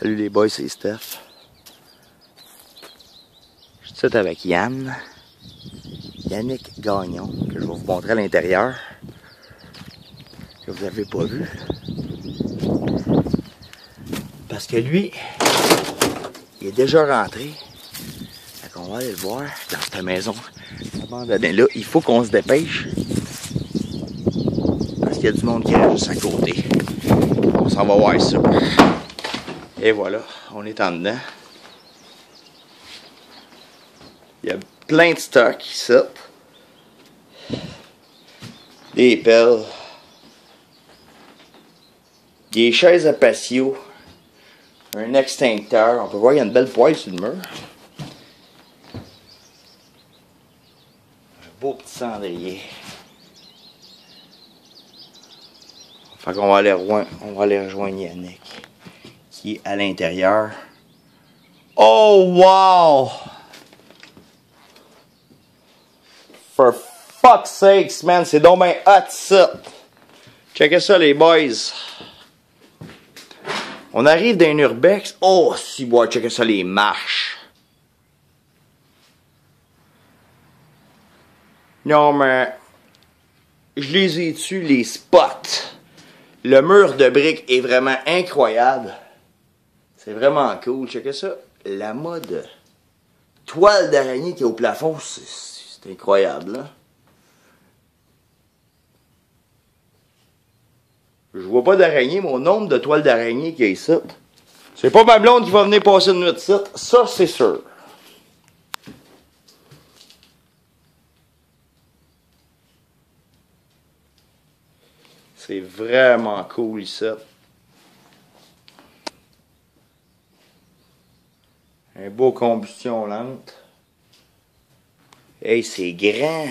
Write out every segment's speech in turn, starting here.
Salut les boys, c'est Steph. Je suis tout avec Yannick Gagnon, que je vais vous montrer à l'intérieur, que vous n'avez pas vu. Parce que lui, il est déjà rentré. Fait qu'on va aller le voir dans cette maison abandonnée là. Il faut qu'on se dépêche. Parce qu'il y a du monde qui est juste à côté. On s'en va voir ça. Et voilà, on est en dedans. Il y a plein de stocks ici. Des pelles. Des chaises à patio. Un extincteur. On peut voir qu'il y a une belle poêle sur le mur. Un beau petit cendrier. Fait qu'on va aller rejoindre Yannick, qui est à l'intérieur. Oh wow! For fuck's sakes, man, c'est donc ben hot ça! Checkez ça les boys! On arrive d'un urbex. Oh, si bois, checkez ça les marches! Non mais, je les ai tués les spots! Le mur de briques est vraiment incroyable. C'est vraiment cool. Checkez ça. La mode toile d'araignée qui est au plafond, c'est incroyable. Là. Je vois pas d'araignée, mais au nombre de toiles d'araignée qu'il y a ici. C'est pas ma blonde qui va venir passer une nuit ici. Ça, c'est sûr. C'est vraiment cool ici. Un beau combustion lente. Hey, c'est grand.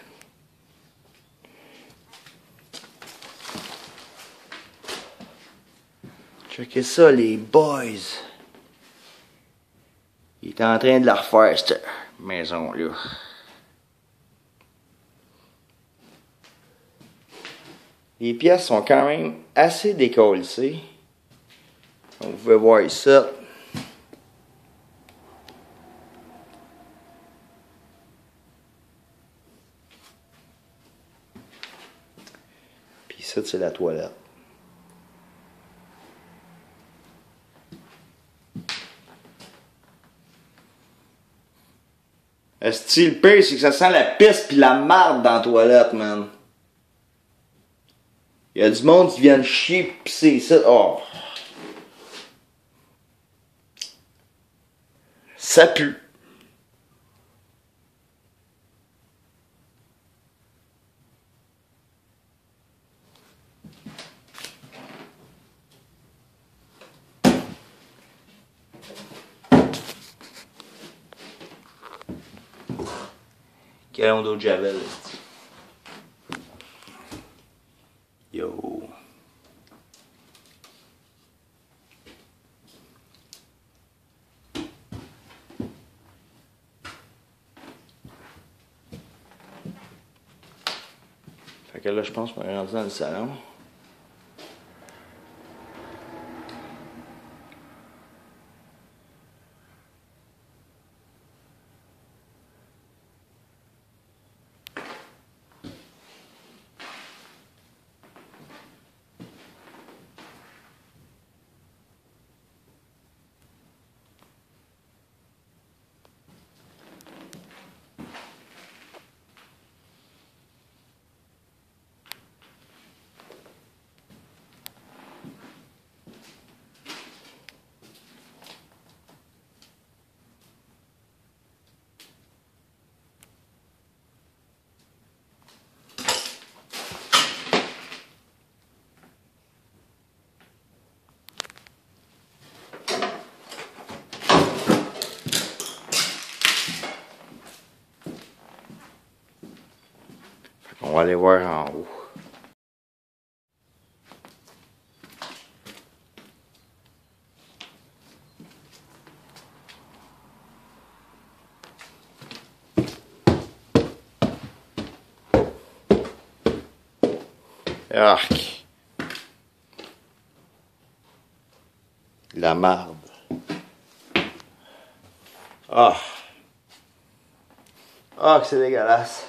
Checkez ça, les boys. Il est en train de la refaire, cette maison-là. Les pièces sont quand même assez décollissées. Vous pouvez voir ça. Puis ça, c'est la toilette. Esti, le pire, c'est que ça sent la pisse pis la marde dans la toilette, man. Il y a du monde qui vient chier pis c'est ça. Oh. Ça pue. Quel d'eau de javel, esti. Yo. Fait que là, je pense qu'on est rendu dans le salon. On va aller voir en haut. Arc. La marde. Ah. Ah, que c'est dégueulasse.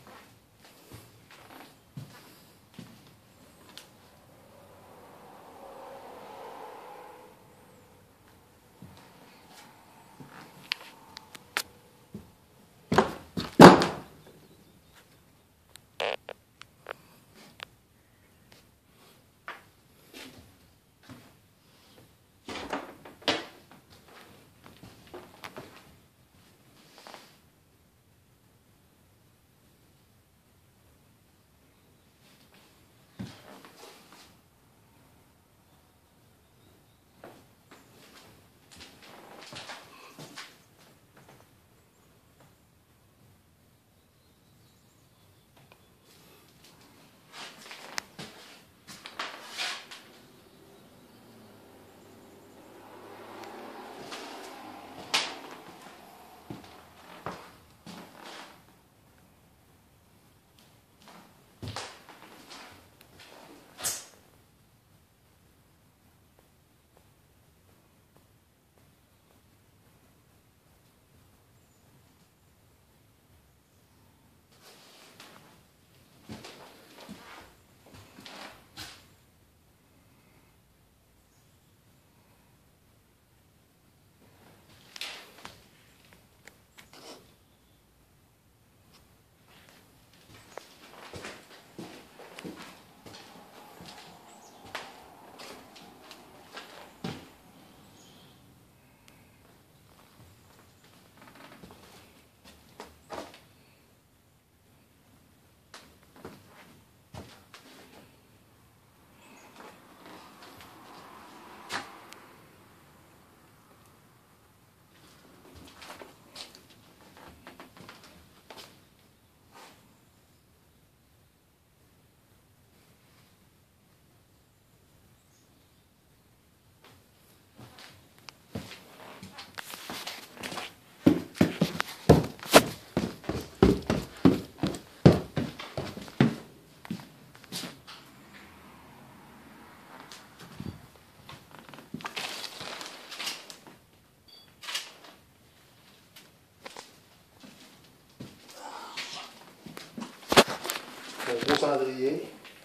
Un gros cendrier.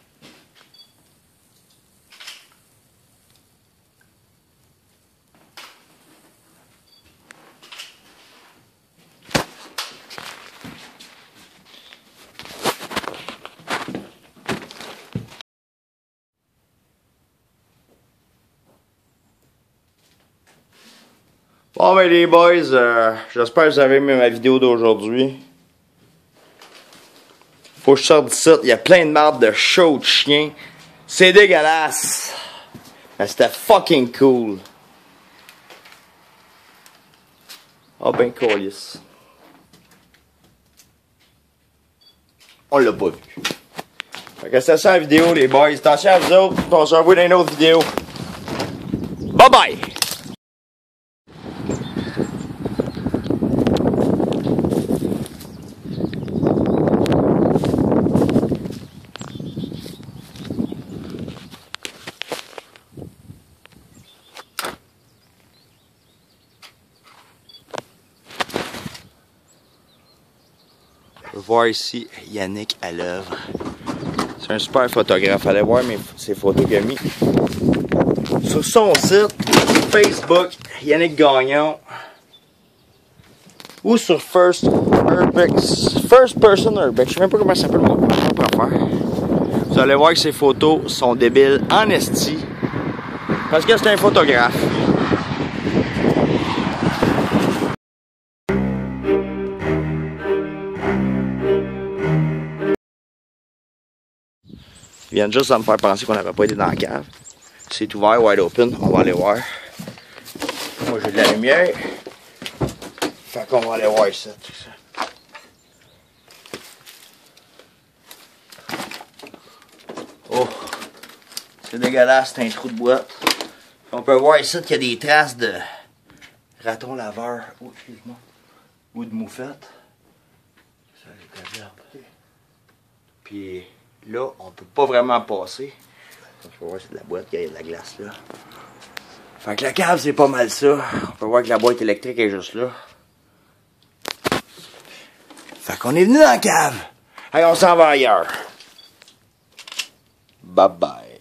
Bon ben les boys, j'espère que vous avez aimé ma vidéo d'aujourd'hui. Faut que je sorte d'ici, il y a plein de marde de show de chien. C'est dégueulasse. Mais c'était fucking cool. Ah ben colis. On l'a pas vu. Fait que c'est ça la vidéo les boys. Attention à vous autres, on se revoit dans une autre vidéo. Bye bye! On peut voir ici Yannick à l'œuvre. C'est un super photographe. Allez voir ses photos qu'il a mis sur son site Facebook, Yannick Gagnon. Ou sur First Person Urbex. Je sais même pas comment ça s'appelle mon propre affaire. Vous allez voir que ses photos sont débiles en esti. Parce que c'est un photographe. Ils viennent juste de me faire penser qu'on n'avait pas été dans la cave. C'est ouvert, wide open. On va aller voir. Moi, j'ai de la lumière. Fait qu'on va aller voir ici. Tout ça. Oh! C'est dégueulasse, c'est un trou de boîte. On peut voir ici qu'il y a des traces de raton laveur. Oh, excuse-moi. Ou de moufette. Ça, j'ai pas bien. Puis là, on peut pas vraiment passer. Je vais voir si c'est de la boîte qu'il y a de la glace là. Fait que la cave, c'est pas mal ça. On peut voir que la boîte électrique est juste là. Fait qu'on est venu dans la cave. Hey, on s'en va ailleurs. Bye bye.